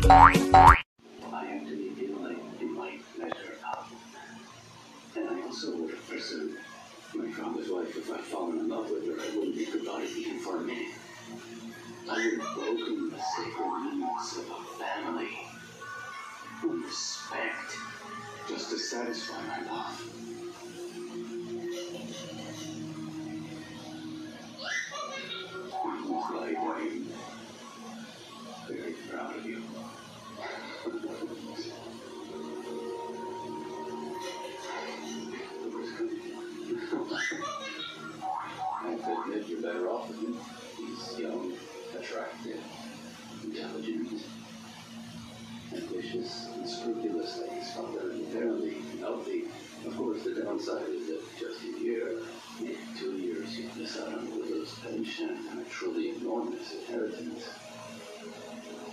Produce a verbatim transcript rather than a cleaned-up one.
I actually feel like it might measure up. And I also would have pursued my father's wife if I'd fallen in love with her. I wouldn't be goodbye even for a minute. I would have broken the sacred needs of a family. With respect. Just to satisfy my love. Like, I'm very proud of you. I have to admit, you're better off with him. He's young, attractive, intelligent, ambitious, and scrupulous like his father, and apparently healthy. Of course, the downside is that just a year, maybe two years, you miss out on Willow's pension and a truly enormous inheritance.